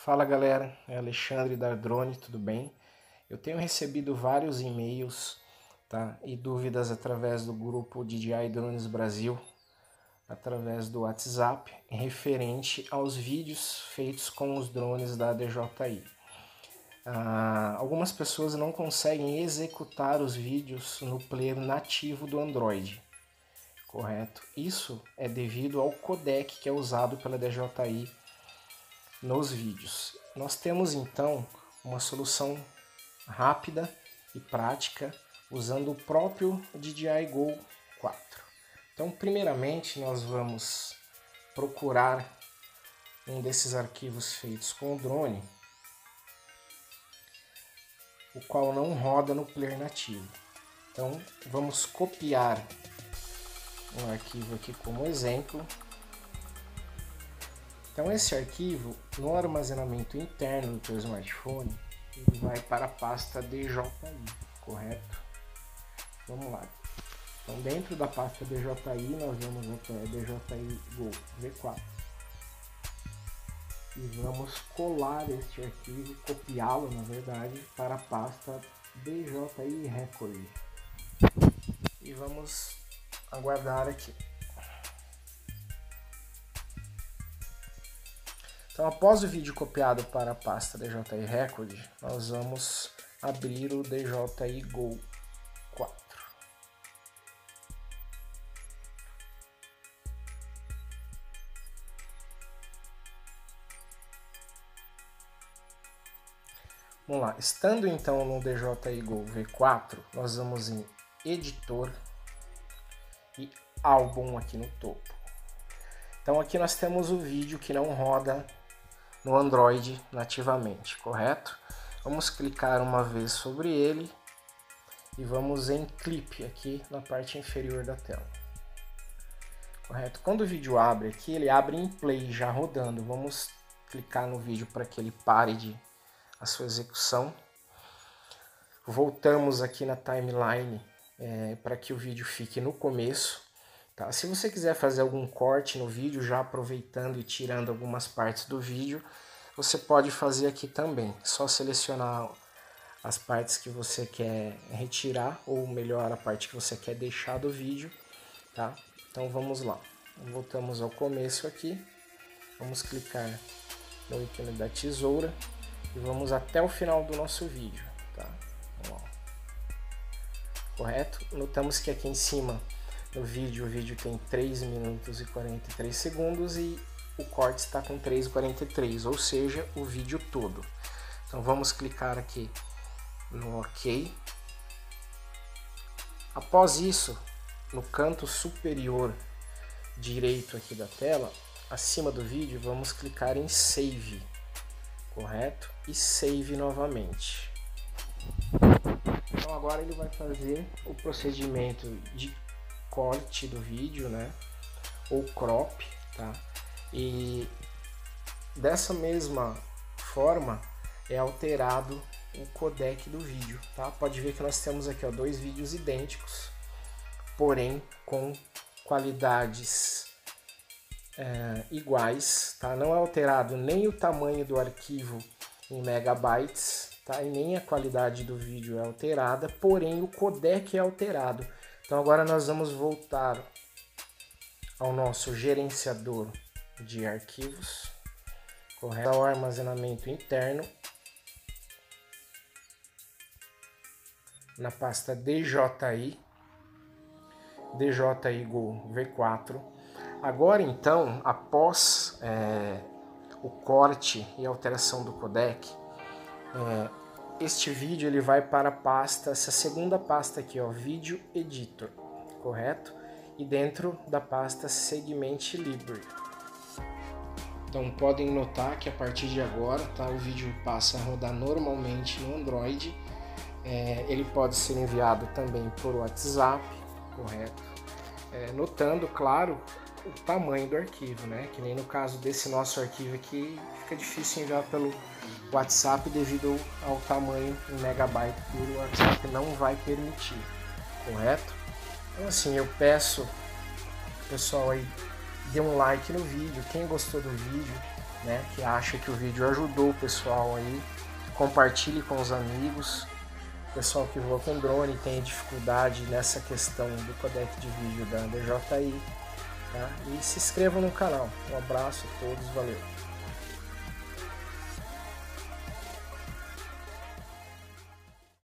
Fala galera, é Alexandre da Drone, tudo bem? Eu tenho recebido vários e-mails, tá, e dúvidas através do grupo DJI Drones Brasil, através do WhatsApp, referente aos vídeos feitos com os drones da DJI. Algumas pessoas não conseguem executar os vídeos no player nativo do Android, correto? Isso é devido ao codec que é usado pela DJI nos vídeos. Nós temos então uma solução rápida e prática usando o próprio DJI Go 4. Então, primeiramente, nós vamos procurar um desses arquivos feitos com o drone, o qual não roda no player nativo. Então, vamos copiar um arquivo aqui como exemplo. Então esse arquivo, no armazenamento interno do teu smartphone, ele vai para a pasta DJI, correto? Vamos lá. Então dentro da pasta DJI nós vamos até DJI Go V4 e vamos colar este arquivo, copiá-lo na verdade, para a pasta DJI Record e vamos aguardar aqui. Então, após o vídeo copiado para a pasta DJI Record, nós vamos abrir o DJI Go 4. Vamos lá, estando então no DJI Go V4, nós vamos em Editor e Álbum aqui no topo. Então aqui nós temos o vídeo que não roda no Android nativamente, correto? Vamos clicar uma vez sobre ele e vamos em clipe aqui na parte inferior da tela, correto? Quando o vídeo abre aqui, ele abre em play já rodando. Vamos clicar no vídeo para que ele pare a sua execução. Voltamos aqui na timeline para que o vídeo fique no começo. Tá? Se você quiser fazer algum corte no vídeo, já aproveitando e tirando algumas partes do vídeo, você pode fazer aqui também. Só selecionar as partes que você quer retirar, ou melhor, a parte que você quer deixar do vídeo. Tá? Então vamos lá. Voltamos ao começo aqui. Vamos clicar no ícone da tesoura e vamos até o final do nosso vídeo. Tá? Vamos lá. Correto? Notamos que aqui em cima no vídeo, o vídeo tem 3 minutos e 43 segundos e o corte está com 3:43, ou seja, o vídeo todo. Então vamos clicar aqui no OK. Após isso, no canto superior direito aqui da tela, acima do vídeo, vamos clicar em Save, correto? E Save novamente. Então agora ele vai fazer o procedimento de corte do vídeo, né, ou crop, tá? E dessa mesma forma é alterado o codec do vídeo, tá? Pode ver que nós temos aqui, ó, dois vídeos idênticos, porém com qualidades iguais, tá? Não é alterado nem o tamanho do arquivo em megabytes, tá? E nem a qualidade do vídeo é alterada, porém o codec é alterado. Então agora nós vamos voltar ao nosso gerenciador de arquivos, correto? Ao armazenamento interno, na pasta DJI Go V4. Agora então, após o corte e alteração do codec, este vídeo ele vai para a pasta, essa segunda pasta aqui, ó, Video Editor, correto? E dentro da pasta Segment Library. Então podem notar que a partir de agora, tá, o vídeo passa a rodar normalmente no Android. Ele pode ser enviado também por WhatsApp, correto? Notando, claro, o tamanho do arquivo, né? Que nem no caso desse nosso arquivo aqui, fica difícil enviar pelo WhatsApp devido ao tamanho em megabyte que o WhatsApp não vai permitir, correto? Então assim, eu peço pessoal aí, dê um like no vídeo, quem gostou do vídeo, né, que acha que o vídeo ajudou o pessoal aí. Compartilhe com os amigos. O pessoal que voa com drone tem dificuldade nessa questão do codec de vídeo da DJI, tá? E se inscrevam no canal. Um abraço a todos, valeu!